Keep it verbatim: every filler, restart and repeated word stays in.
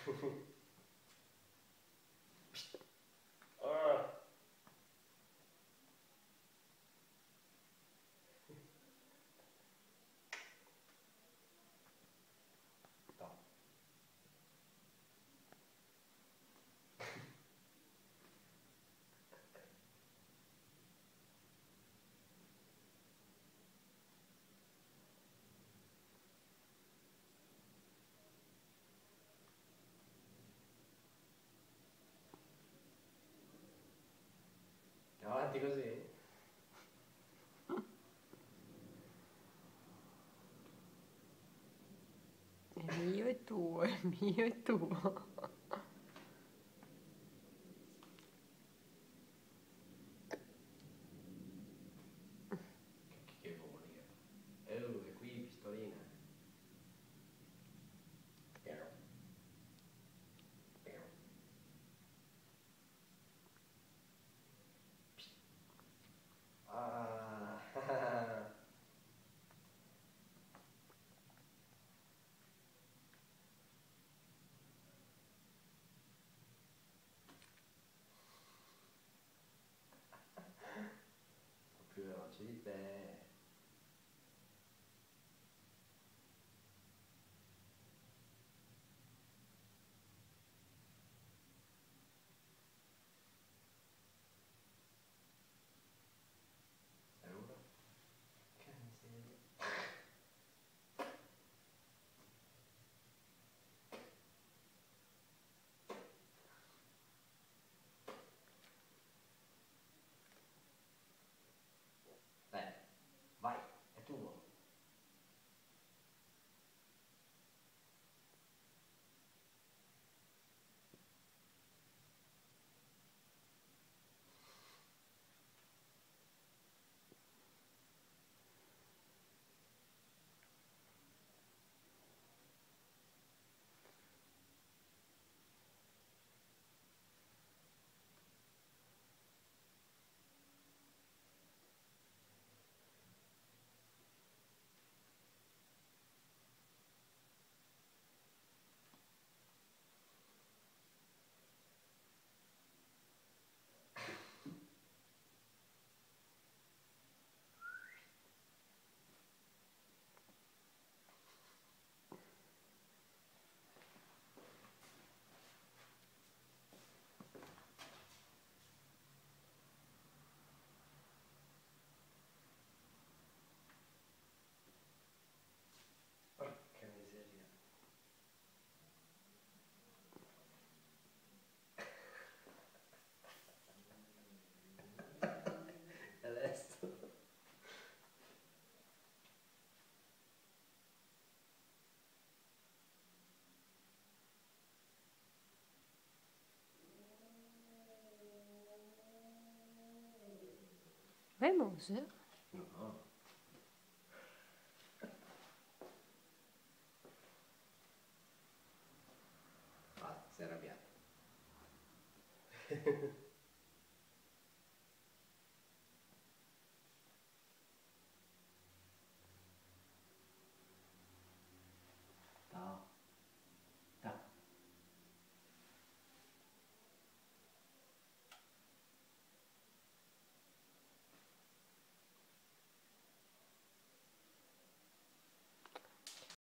Ah. No. Avanti così? È mio e tuo, è mio e tuo. Che, che voglia. Oh, e qui pistolina. Piano, piano. Ah. Più veloce di te. E ora? Che miseria. Dai, vai, è tuo. Porca miseria. Adesso. Vemos? No. Ah, sei arrabbiato.